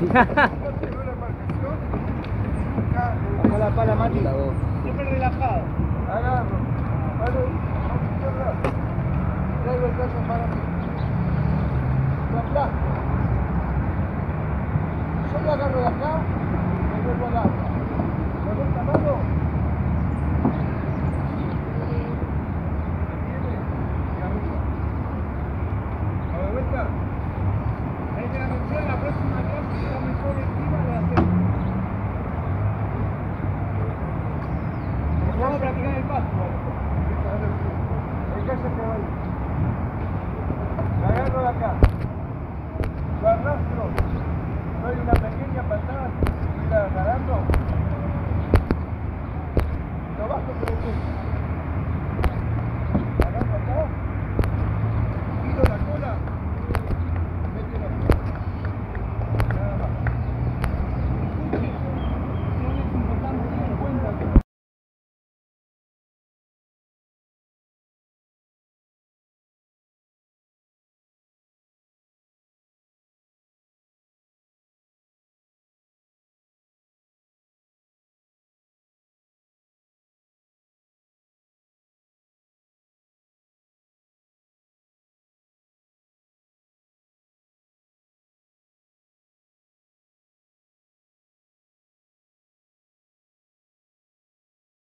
Baja la pala, Mati. Siempre relajado. Agarro. Traigo el caso para mí. Lo aplasto. Yo lo agarro de acá, me vuelvo al agua. ¿Me ves la mano? ¿Entiendes? Y arriba. ¿A de vuelta? Ahí te la mención, la próxima clase, si la mejor encima lo hacemos. Vamos a practicar el paso. El caso que va ahí. Me agarro de acá. Lo arrastro. Doy una pequeña patada, si estuviera nadando. Lo bajo por el pecho.